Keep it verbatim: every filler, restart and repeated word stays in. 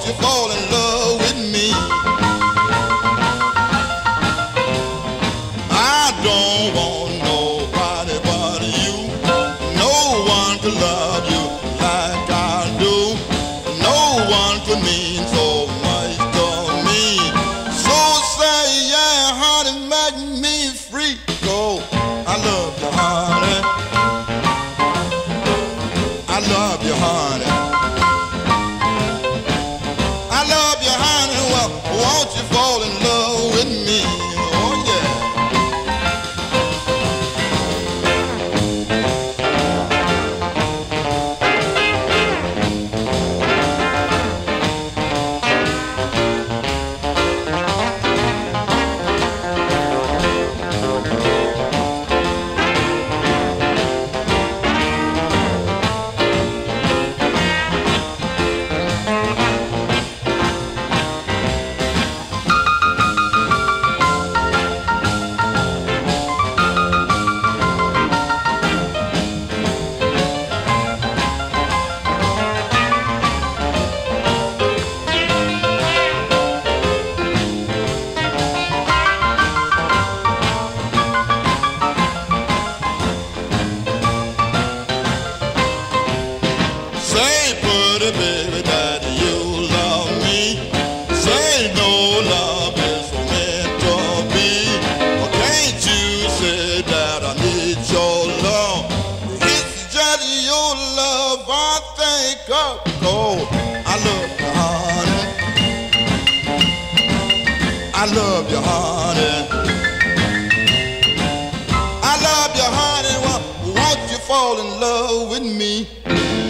you fall in love with me? I don't want nobody but you. No one could love you like I do. No one could mean so much to me. So say yeah, honey, make me free. Go, I love you, honey. I love you, honey. I love you, honey. Well, won't you fall in love with me? Oh, yeah. Say, pretty baby, that you love me. Say no love is meant to be. Or can't you say that I need your love? It's just your love I think of. Oh, I love you, honey. I love you, honey. I love you, honey. Well, won't you fall in love with me?